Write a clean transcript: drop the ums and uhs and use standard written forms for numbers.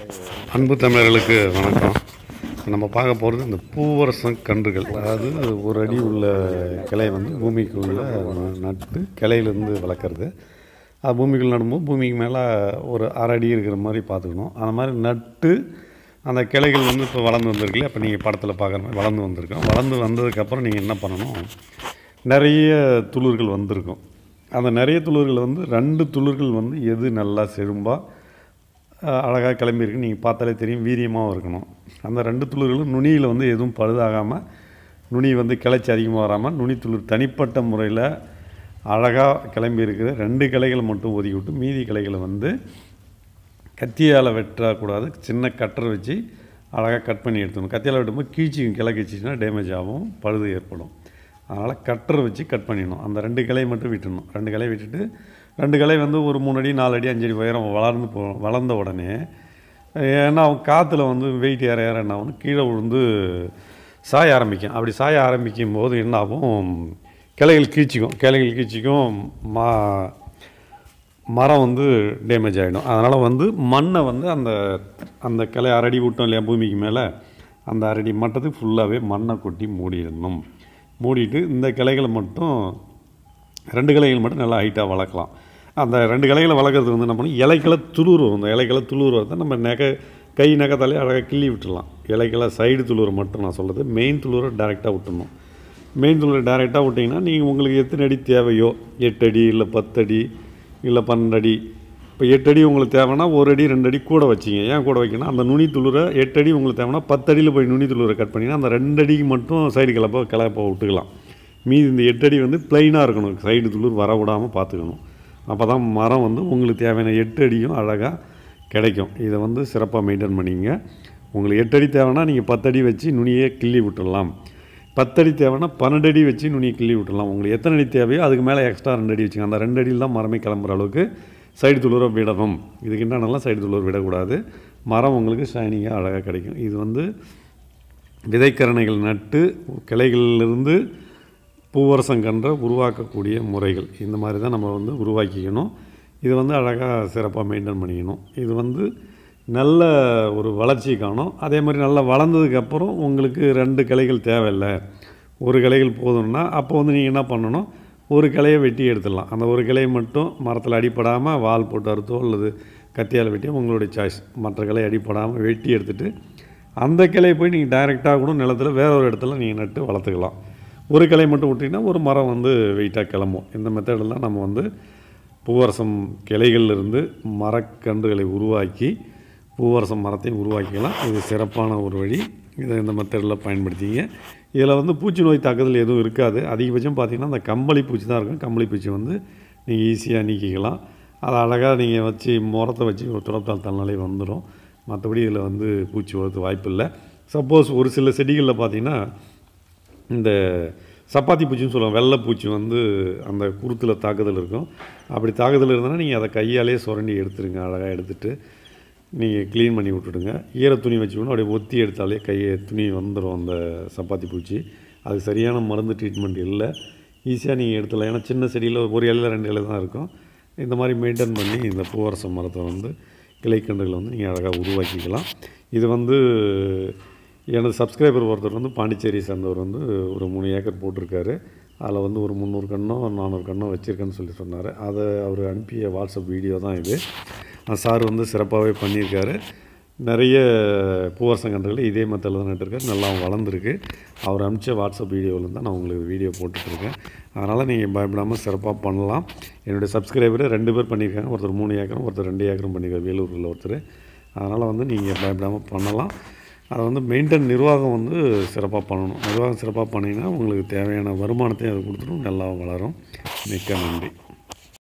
அன்பு தமிழர்களுக்கு வணக்கம். நம்ம பார்க்க போகிறது இந்த பூவரசம் கன்றுகள். அதாவது ஒரு அடி உள்ள கிளை வந்து பூமிக்குள்ளே நட்டு கிளையிலேருந்து வளர்க்குறது. அது பூமிக்குள்ளே நடும்போது பூமிக்கு மேலே ஒரு அரை அடி இருக்கிற மாதிரி பார்த்துக்கணும். அந்த மாதிரி நட்டு அந்த கிளைகள் வந்து இப்போ வளர்ந்து வந்திருக்குல்ல, இப்போ நீங்கள் படத்தில் பார்க்குற மாதிரி வளர்ந்து வந்திருக்கோம். வளர்ந்து வந்ததுக்கப்புறம் நீங்கள் என்ன பண்ணணும், நிறைய துளிர்கள் வந்திருக்கும். அந்த நிறைய துளிர்கள் வந்து 2 துளிர்கள் வந்து எது நல்லா செழும்பாக அழகாக கிளம்பியிருக்கு நீங்கள் பார்த்தாலே தெரியும், வீரியமாகவும் இருக்கணும். அந்த 2 துளிர்களும் நுனியில் வந்து எதுவும் பழுதாகாமல், நுனி வந்து கிளைச்சி அதிகமாக வராமல், நுனி துளிர் தனிப்பட்ட முறையில் அழகாக கிளம்பி இருக்கிற 2 கிளைகளை மட்டும் ஒதுக்கி விட்டு மீதி கிளைகளை வந்து கத்தியால் வெட்டக்கூடாது. சின்ன கட்டரை வச்சு அழகாக கட் பண்ணி எடுத்துக்கணும். கத்தியால் வெட்டும்போது கீழ்ச்சிக்கும், கிளை கீழ்ச்சின்னா டேமேஜ் ஆகும், பழுது ஏற்படும். அதனால் கட்டரை வச்சு கட் பண்ணிடணும். அந்த 2 கிளையை மட்டும் விட்டுடணும். 2 கிளையை விட்டுட்டு 2 கிளை வந்து ஒரு 3 அடி 4 அடி 5 அடி உயரம் வளர்ந்த உடனே, ஏன்னா அவங்க காற்றுல வந்து வெயிட் ஏற ஏற என்ன ஆகும், கீழே விழுந்து சாய ஆரம்பிக்கும். அப்படி சாய ஆரம்பிக்கும் போது என்ன ஆகும், கிளைகள் கீழ்ச்சிக்கும் மரம் வந்து டேமேஜ் ஆகிடும். அதனால் வந்து மண்ணை வந்து அந்த கிளை அரடி விட்டோம் இல்லையா பூமிக்கு மேலே, அந்த அரடி மட்டத்துக்கு ஃபுல்லாகவே மண்ணை கொட்டி மூடிடணும். மூடிட்டு இந்த கிளைகளை மட்டும் 2 கிளைகள் மட்டும் நல்லா ஹைட்டாக வளர்க்கலாம். அந்த 2 கிளைகளை வளர்க்குறதுக்கு வந்து என்ன பண்ணணும், இலைக்கிழ துளுர் வரும். அந்த இலைக்கிழ துளுர் வரதை நம்ம கை நகத்தாலே அழகாக கிள்ளி விட்டுடலாம். இலைக்கிழ சைடு துளுரை மட்டும் நான் சொல்கிறது, மெயின் துளுரை டேரெக்டாக விட்டுடணும். மெயின் துளுரை டேரெக்டாக விட்டிங்கன்னா நீங்கள் உங்களுக்கு எத்தனை அடி தேவையோ, 8 அடி இல்லை 10 அடி இல்லை 12 அடி. இப்போ 8 அடி உங்களுக்கு தேவைன்னா 1 அடி 2 அடி கூட வச்சிங்க. ஏன் கூட வைக்கணும், அந்த நுனி துளுரை 8 அடி உங்களுக்கு தேவைன்னா 10 அடியில் போய் நுனி துளுரை கட் பண்ணிங்கன்னா அந்த 2 அடிக்கு மட்டும் சைடு கிளப்ப விட்டுக்கலாம். மீதி இந்த 8 அடி வந்து ப்ளைனாக இருக்கணும், சைடு துளுர் வர விடாமல் பார்த்துக்கணும். அப்போ தான் மரம் வந்து உங்களுக்கு தேவையான 8 அடியும் அழகாக கிடைக்கும். இதை வந்து சிறப்பாக மெயின்டைன் பண்ணிங்க. உங்களுக்கு 8 அடி தேவைன்னா நீங்கள் 10 அடி வச்சு நுனியை கிள்ளி விட்டுடலாம். 10 அடி தேவைன்னா 12 அடி வச்சு நுனியை கிள்ளி விட்டுடலாம். உங்களுக்கு எத்தனை அடி தேவையோ அதுக்கு மேலே எக்ஸ்ட்ரா 2 அடி வச்சுங்க. அந்த 2 அடியில் தான் மரமே கிளம்புற அளவுக்கு சைடு துளுரை விடணும். இதுக்கு என்னென்னலாம் சைடு துளுர் விடக்கூடாது. மரம் உங்களுக்கு ஷைனிங்காக அழகாக கிடைக்கும். இது வந்து விதைக்கரணைகள் நட்டு கிளைகளிலிருந்து பூவரசங்கன்றை உருவாக்கக்கூடிய முறைகள். இந்த மாதிரி தான் நம்ம வந்து உருவாக்கிக்கணும். இது வந்து அழகாக சிறப்பாக மெயின்டைன் பண்ணிக்கணும். இது வந்து நல்ல ஒரு வளர்ச்சி காணும். அதே மாதிரி நல்லா வளர்ந்ததுக்கப்புறம் உங்களுக்கு 2 கிளைகள் தேவையில்லை, 1 கிளைகள் போதும்னா அப்போ வந்து நீங்கள் என்ன பண்ணணும், 1 கிளையை வெட்டி எடுத்துடலாம். அந்த 1 கிளையை மட்டும் மரத்தில் அடிப்படாமல் வால் போட்டு அறுத்தோ அல்லது கத்தியால் வெட்டியோ உங்களுடைய சாய்ஸ். மற்ற கிளையை அடிப்படாமல் வெட்டி எடுத்துகிட்டு அந்த கிளையை போய் நீங்கள் டைரெக்டாக கூட நிலத்தில் வேற ஒரு இடத்துல நீங்கள் நட்டு வளர்த்துக்கலாம். 1 கிளை மட்டும் விட்டிங்கன்னா ஒரு மரம் வந்து வெயிட்டாக கிளம்பும். இந்த மெத்தடெல்லாம் நம்ம வந்து பூவரசம் கிளைகளிலிருந்து மரக்கன்றுகளை உருவாக்கி பூவரசம் மரத்தையும் உருவாக்கிக்கலாம். இது சிறப்பான ஒரு வழி. இதை இந்த மெத்தடில் பயன்படுத்திங்க. இதில் வந்து பூச்சி நோய் தாக்குதல் எதுவும் இருக்காது. அதிகபட்சம் பார்த்திங்கன்னா அந்த கம்பளி பூச்சி தான் இருக்கும். கம்பளி பூச்சி வந்து நீங்கள் ஈஸியாக நீக்கிக்கலாம். அதை அழகாக நீங்கள் வச்சு முரத்தை வச்சு ஒரு துடைத்தால் தன்னாலே வந்துடும். மற்றபடி இதில் வந்து பூச்சி வரது வாய்ப்பு இல்லை. சப்போஸ் ஒரு சில செடிகளில் பார்த்திங்கன்னா இந்த சப்பாத்தி பூச்சின்னு சொல்லுவாங்க, வெள்ளைப்பூச்சி வந்து அந்த குருத்தில் தாக்குதல் இருக்கும். அப்படி தாக்குதல் இருந்ததுன்னா நீங்கள் அதை கையாலே சுரண்டி எடுத்துருங்க. அழகாக எடுத்துகிட்டு நீங்கள் க்ளீன் பண்ணி விட்டுடுங்க. ஈர துணி வச்சுக்கணும், அப்படியே ஒத்தி எடுத்தாலே துணி வந்துடும் அந்த சப்பாத்தி பூச்சி. அது சரியான மருந்து ட்ரீட்மெண்ட் இல்லை, ஈஸியாக நீங்கள் எடுத்துடலாம். ஏன்னா சின்ன செடியில் 1 இலையில் 2 இலை தான் இருக்கும். இந்த மாதிரி மெயின்டைன் பண்ணி இந்த பூவரசம் மரத்தை வந்து கிளைக்கன்றுகளை வந்து நீங்கள் அழகாக உருவாக்கிக்கலாம். இது வந்து எனது சப்ஸ்கிரைபர் ஒருத்தர் வந்து பாண்டிச்சேரி சேர்ந்தவர் வந்து ஒரு 3 ஏக்கர் போட்டிருக்காரு. அதில் வந்து ஒரு 300 கண்ணோ 400 கண்ணோ வச்சுருக்கேன்னு சொல்லி சொன்னார். அதை அவர் அனுப்பிய வாட்ஸ்அப் வீடியோ தான் இது. சார் வந்து சிறப்பாகவே பண்ணியிருக்காரு. நிறைய பூவரசங்கன்றுகள் இதே மெத்தடில் தான் நட்டுருக்காரு, நல்லா வளர்ந்துருக்கு. அவர் அனுப்பிச்ச வாட்ஸ்அப் வீடியோவில் தான் நான் உங்களுக்கு வீடியோ போட்டுட்ருக்கேன். அதனால் நீங்கள் பயப்படாமல் சிறப்பாக பண்ணலாம். என்னுடைய சப்ஸ்கிரைபர் 2 பேர் பண்ணியிருக்காங்க. ஒருத்தர் 3 ஏக்கரும் ஒருத்தர் 2 ஏக்கரும் பண்ணியிருக்காரு, வேலூரில் ஒருத்தர். அதனால் வந்து நீங்கள் பயப்படாமல் பண்ணலாம். அதை வந்து நிர்வாகம் வந்து சிறப்பாக பண்ணணும். நிர்வாகம் சிறப்பாக பண்ணிங்கன்னா உங்களுக்கு தேவையான வருமானத்தையும் அது கொடுத்துடும், நல்லா வளரும். மிக்க நன்றி.